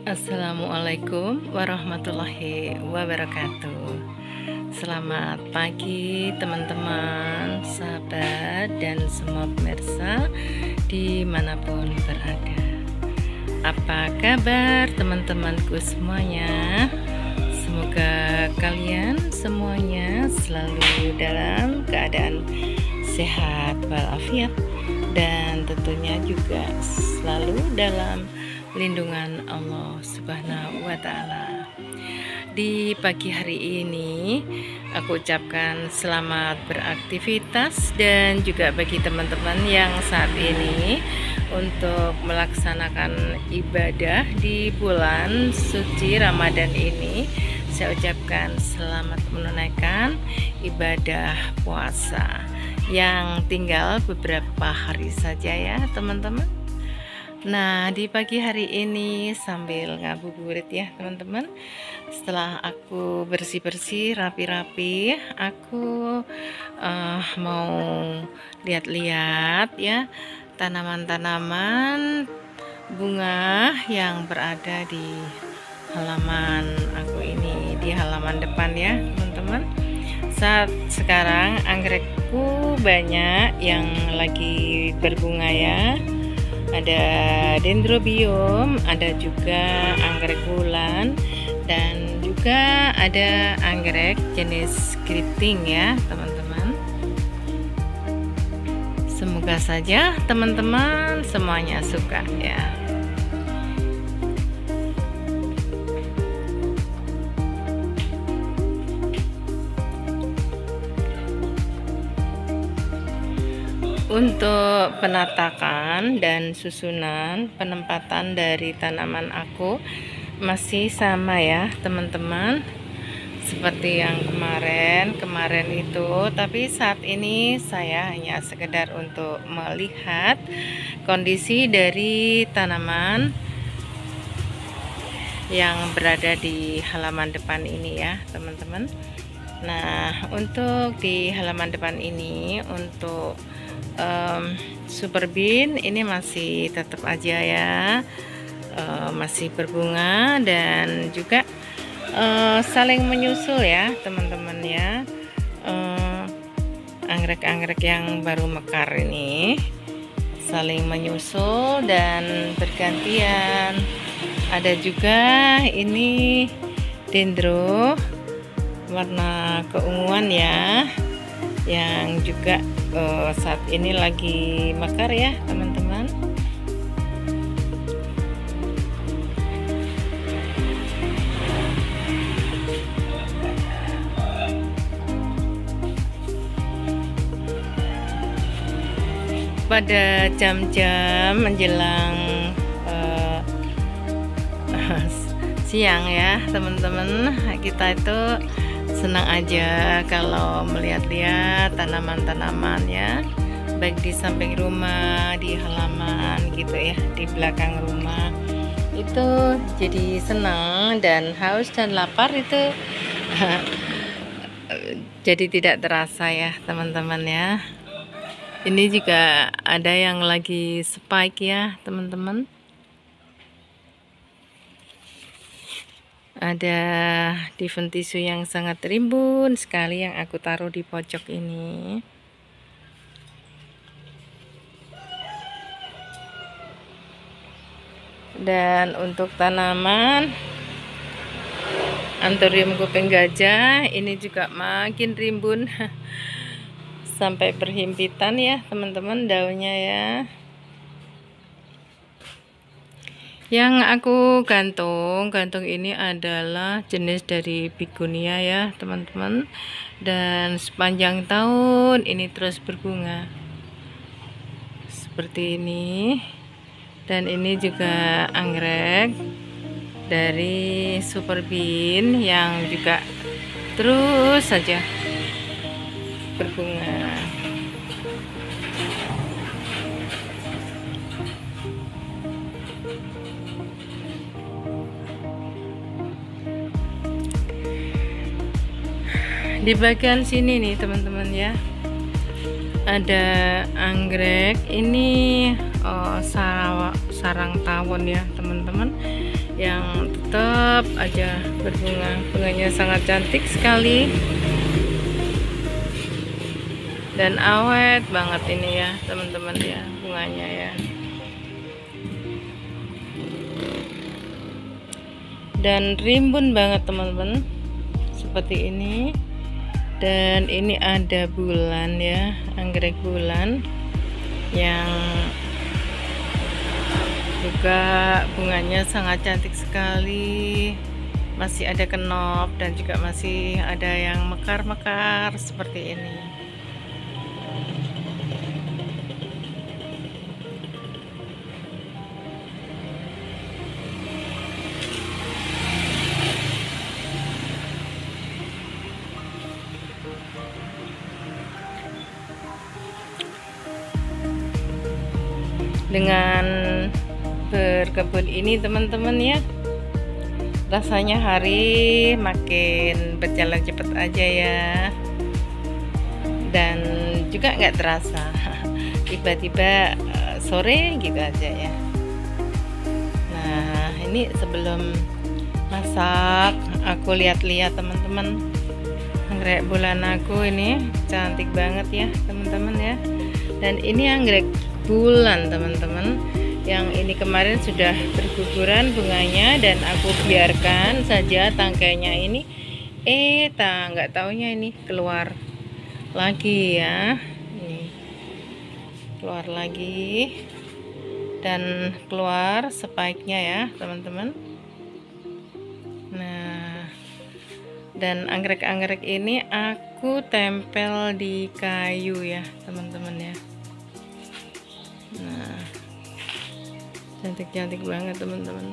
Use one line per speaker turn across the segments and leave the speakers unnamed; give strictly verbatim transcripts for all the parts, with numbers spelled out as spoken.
Assalamualaikum warahmatullahi wabarakatuh. Selamat pagi teman-teman, sahabat, dan semua pemirsa dimanapun berada. Apa kabar teman-temanku semuanya? Semoga kalian semuanya selalu dalam keadaan sehat walafiat, dan tentunya juga selalu dalam lindungan Allah Subhanahu wa Ta'ala. Di pagi hari ini aku ucapkan selamat beraktivitas, dan juga bagi teman-teman yang saat ini untuk melaksanakan ibadah di bulan suci Ramadan ini, saya ucapkan selamat menunaikan ibadah puasa yang tinggal beberapa hari saja ya teman-teman. Nah, di pagi hari ini sambil ngabuburit ya teman-teman, setelah aku bersih-bersih rapi-rapi, aku uh, mau lihat-lihat ya tanaman-tanaman bunga yang berada di halaman aku ini, di halaman depan ya teman-teman. Saat sekarang anggrekku banyak yang lagi berbunga ya. Ada dendrobium, ada juga anggrek bulan, dan juga ada anggrek jenis keriting ya teman-teman. Semoga saja teman-teman semuanya suka ya. Untuk penatakan dan susunan penempatan dari tanaman aku masih sama ya teman-teman, seperti yang kemarin kemarin itu. Tapi saat ini saya hanya sekedar untuk melihat kondisi dari tanaman yang berada di halaman depan ini ya teman-teman. Nah, untuk di halaman depan ini, untuk Um, super bean ini masih tetap aja ya, uh, masih berbunga dan juga uh, saling menyusul ya teman-teman ya. uh, anggrek-anggrek yang baru mekar ini saling menyusul dan bergantian. Ada juga ini dendro warna keunguan ya, yang juga uh, saat ini lagi mekar ya teman-teman. Pada jam-jam menjelang uh, siang ya teman-teman, kita itu senang aja kalau melihat-lihat tanaman-tanaman ya, baik di samping rumah, di halaman gitu ya, di belakang rumah. Itu jadi senang, dan haus dan lapar itu jadi tidak terasa ya teman-teman ya. Ini juga ada yang lagi spike ya teman-teman. Ada diventisu yang sangat rimbun sekali yang aku taruh di pojok ini. Dan untuk tanaman anthurium kuping gajah ini juga makin rimbun sampai berhimpitan ya teman-teman daunnya ya. Yang aku gantung, gantung ini adalah jenis dari begonia ya teman-teman, dan sepanjang tahun ini terus berbunga seperti ini. Dan ini juga anggrek dari super bean yang juga terus saja berbunga. Di bagian sini nih teman-teman ya, ada anggrek ini, oh, sarang tawon ya teman-teman, yang tetap aja berbunga. Bunganya sangat cantik sekali dan awet banget ini ya teman-teman ya, bunganya ya. Dan rimbun banget teman-teman, seperti ini. Dan ini ada bulan ya, anggrek bulan yang juga bunganya sangat cantik sekali, masih ada kenop dan juga masih ada yang mekar-mekar seperti ini. Dengan berkebun ini teman-teman ya, rasanya hari makin berjalan cepat aja ya, dan juga nggak terasa tiba-tiba sore gitu aja ya. Nah ini sebelum masak aku lihat-lihat teman-teman, anggrek bulan aku ini cantik banget ya teman-teman ya. Dan ini anggrek bulan teman-teman yang ini kemarin sudah berguguran bunganya, dan aku biarkan saja tangkainya ini, eh tak nggak taunya ini keluar lagi ya, ini keluar lagi dan keluar spike-nya ya teman-teman. Nah, dan anggrek-anggrek ini aku tempel di kayu ya teman-teman ya. Nah, cantik-cantik banget teman-teman.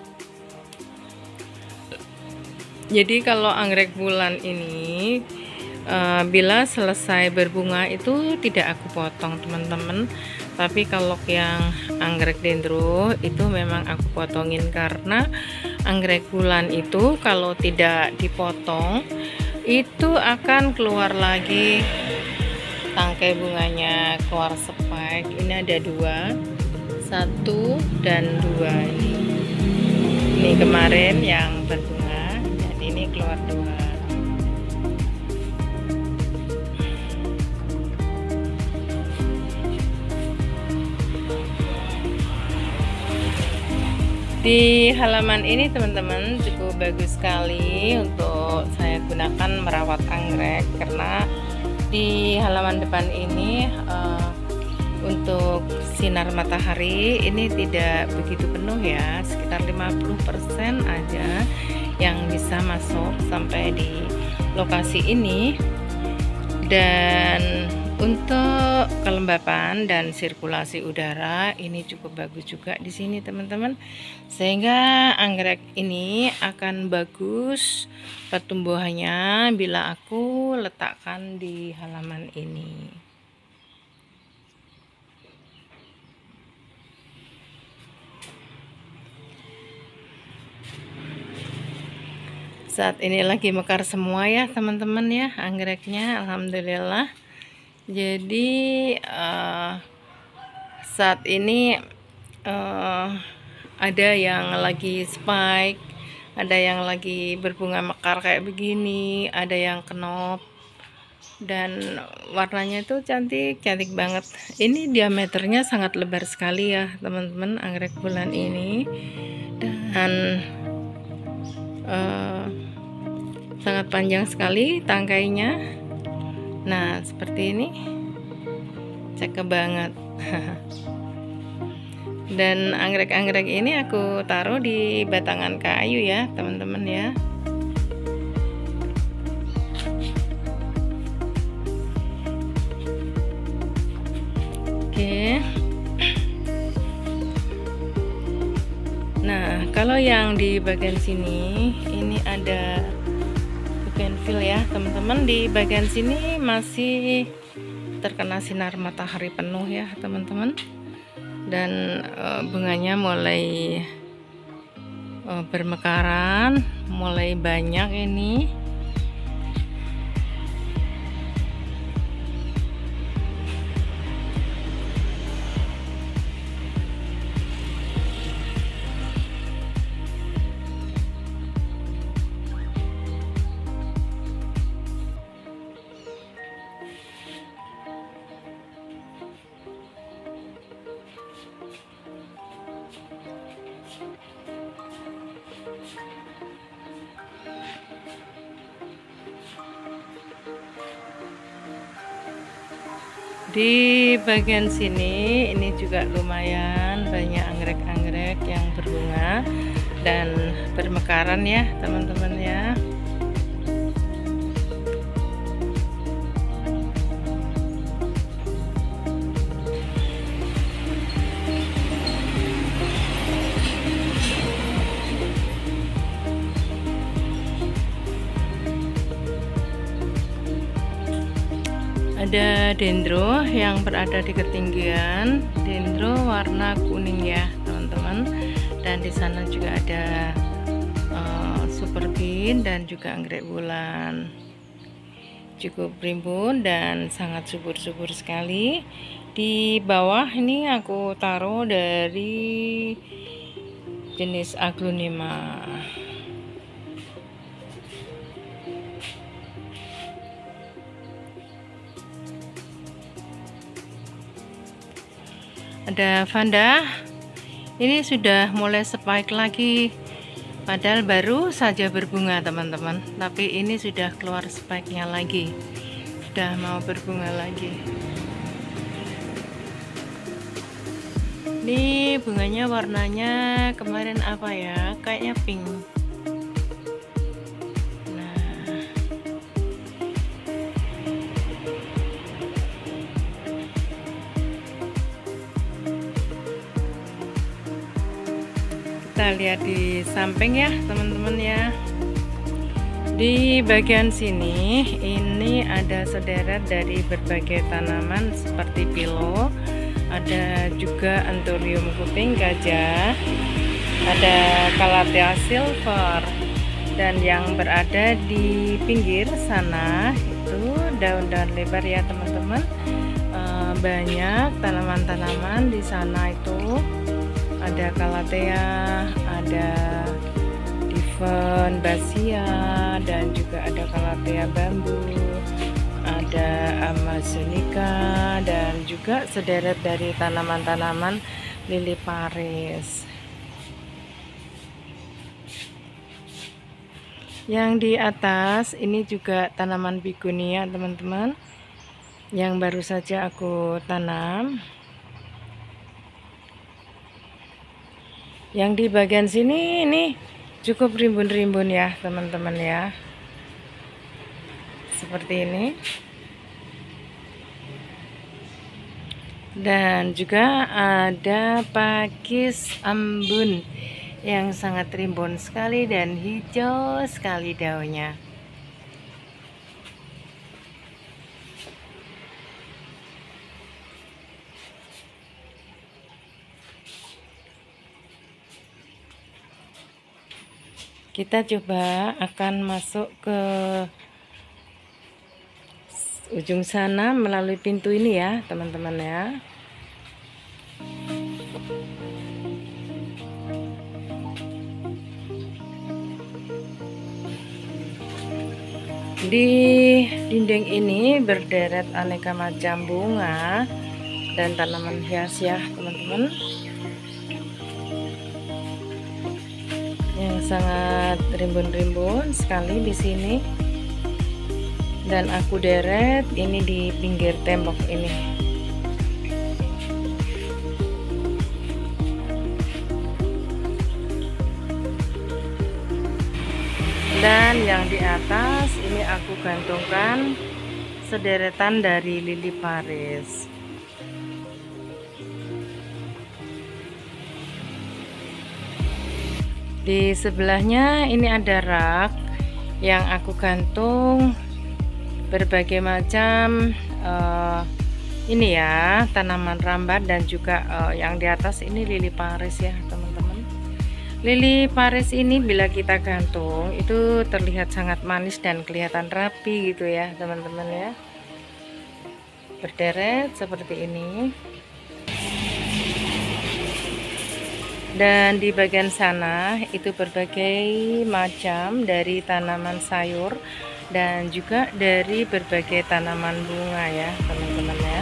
Jadi kalau anggrek bulan ini uh, bila selesai berbunga itu tidak aku potong teman-teman, tapi kalau yang anggrek dendro itu memang aku potongin, karena anggrek bulan itu kalau tidak dipotong itu akan keluar lagi tangkai bunganya, keluar spike. Ini ada dua, satu dan dua ini. Ini kemarin yang berbunga dan ini keluar dua. Di halaman ini teman-teman cukup bagus sekali untuk saya gunakan merawat anggrek, karena di halaman depan ini uh, untuk sinar matahari ini tidak begitu penuh ya, sekitar lima puluh persen aja yang bisa masuk sampai di lokasi ini. Dan untuk kelembapan dan sirkulasi udara ini cukup bagus juga di sini teman-teman, sehingga anggrek ini akan bagus pertumbuhannya bila aku letakkan di halaman ini. Saat ini lagi mekar semua ya teman-teman ya anggreknya, alhamdulillah. Jadi uh, saat ini uh, ada yang lagi spike, ada yang lagi berbunga mekar kayak begini, ada yang kenop, dan warnanya itu cantik cantik banget. Ini diameternya sangat lebar sekali ya teman-teman anggrek bulan ini, dan uh, sangat panjang sekali tangkainya. Nah seperti ini, cakep banget. Dan anggrek-anggrek ini aku taruh di batangan kayu ya teman-teman ya. Oke. Nah kalau yang di bagian sini ini ada bougainville ya teman-teman. Di bagian sini masih terkena sinar matahari penuh ya teman-teman, dan e, bunganya mulai e, bermekaran, mulai banyak ini. Di bagian sini ini juga lumayan banyak anggrek-anggrek yang berbunga dan bermekaran ya teman-teman ya. Ada dendro yang berada di ketinggian, dendro warna kuning ya teman-teman, dan di sana juga ada uh, super bean dan juga anggrek bulan, cukup rimbun dan sangat subur-subur sekali. Di bawah ini aku taruh dari jenis aglonema. Ada vanda, ini sudah mulai spike lagi, padahal baru saja berbunga teman-teman, tapi ini sudah keluar spike-nya lagi, sudah mau berbunga lagi. Ini bunganya warnanya kemarin apa ya, kayaknya pink. Kita lihat di samping ya teman-teman ya. Di bagian sini ini ada sederet dari berbagai tanaman seperti pilo, ada juga anthurium kuping gajah, ada calathea silver, dan yang berada di pinggir sana itu daun-daun lebar ya teman-teman. E, banyak tanaman-tanaman di sana itu. Ada calathea, ada Diven basia, dan juga ada calathea bambu, ada amazonica, dan juga sederet dari tanaman-tanaman lili Paris. Yang di atas ini juga tanaman begonia teman-teman, yang baru saja aku tanam. Yang di bagian sini ini cukup rimbun-rimbun ya teman-teman ya, seperti ini. Dan juga ada pakis ambun yang sangat rimbun sekali dan hijau sekali daunnya. Kita coba akan masuk ke ujung sana melalui pintu ini ya teman-teman ya. Di dinding ini berderet aneka macam bunga dan tanaman hias ya teman-teman, yang sangat rimbun-rimbun sekali di sini. Dan aku deret ini di pinggir tembok ini. Dan yang di atas ini aku gantungkan sederetan dari lili Paris. Di sebelahnya ini ada rak yang aku gantung berbagai macam uh, ini ya, tanaman rambat, dan juga uh, yang di atas ini lili Paris ya teman-teman. Lili Paris ini bila kita gantung itu terlihat sangat manis dan kelihatan rapi gitu ya teman-teman ya, berderet seperti ini. Dan di bagian sana itu berbagai macam dari tanaman sayur dan juga dari berbagai tanaman bunga ya teman-teman ya.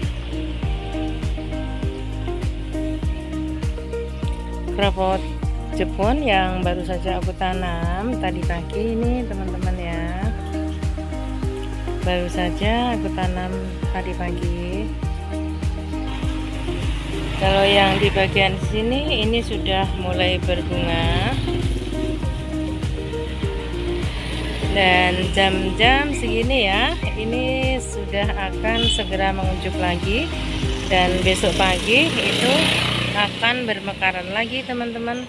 Kropot jepun yang baru saja aku tanam tadi pagi ini teman-teman ya. Baru saja aku tanam tadi pagi. Kalau yang di bagian sini ini sudah mulai berbunga. Dan jam-jam segini ya, ini sudah akan segera mengunjuk lagi. Dan besok pagi itu akan bermekaran lagi teman-teman.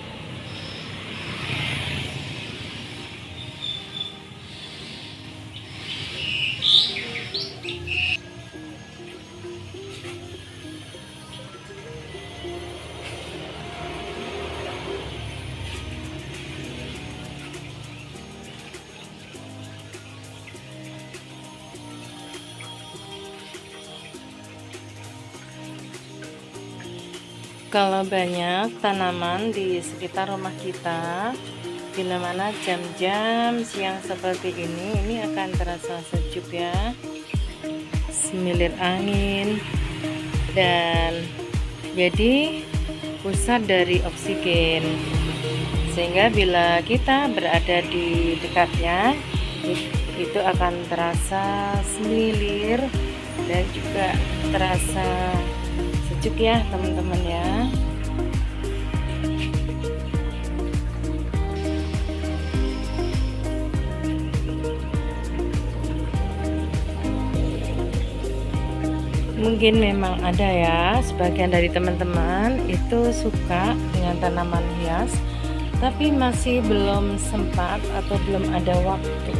Kalau banyak tanaman di sekitar rumah kita, bila mana jam-jam siang seperti ini, ini akan terasa sejuk ya, semilir angin, dan jadi pusat dari oksigen, sehingga bila kita berada di dekatnya, itu akan terasa semilir dan juga terasa sejuk ya teman-teman ya. Mungkin memang ada ya sebagian dari teman-teman itu suka dengan tanaman hias, tapi masih belum sempat atau belum ada waktu.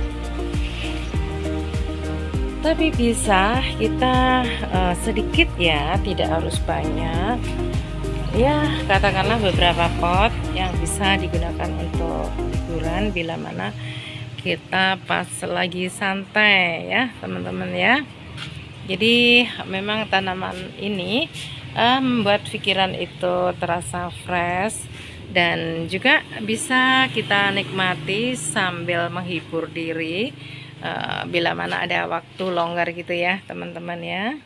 Tapi bisa kita uh, sedikit ya, tidak harus banyak ya, katakanlah beberapa pot yang bisa digunakan untuk hiburan bila mana kita pas lagi santai ya teman-teman ya. Jadi memang tanaman ini uh, membuat pikiran itu terasa fresh, dan juga bisa kita nikmati sambil menghibur diri Uh, bila mana ada waktu longgar gitu ya teman-teman ya.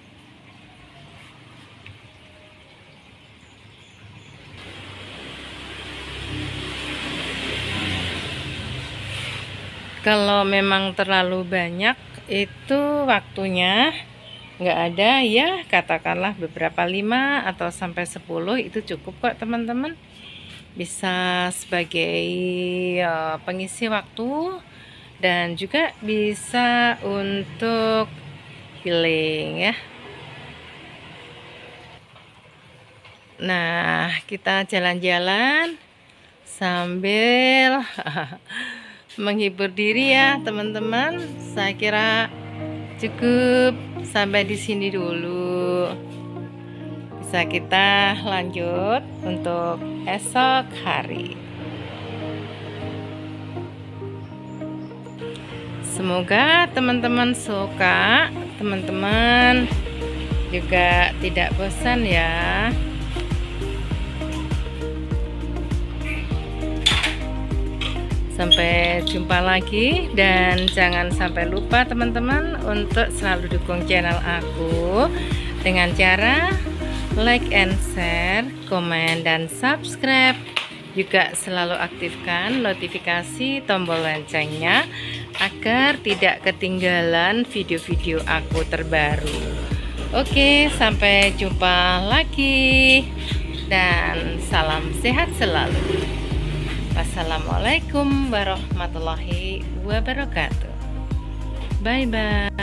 Kalau memang terlalu banyak itu waktunya nggak ada ya, katakanlah beberapa lima atau sampai sepuluh itu cukup kok teman-teman, bisa sebagai uh, pengisi waktu dan juga bisa untuk healing ya. Nah, kita jalan-jalan sambil menghibur diri ya teman-teman. Saya kira cukup sampai di sini dulu. Bisa kita lanjut untuk esok hari. Semoga teman-teman suka, teman-teman juga tidak bosan ya. Sampai jumpa lagi, dan jangan sampai lupa teman-teman untuk selalu dukung channel aku dengan cara like and share, komen dan subscribe. Juga selalu aktifkan notifikasi tombol loncengnya agar tidak ketinggalan video-video aku terbaru. Oke, sampai jumpa lagi dan salam sehat selalu. Wassalamualaikum warahmatullahi wabarakatuh. Bye bye.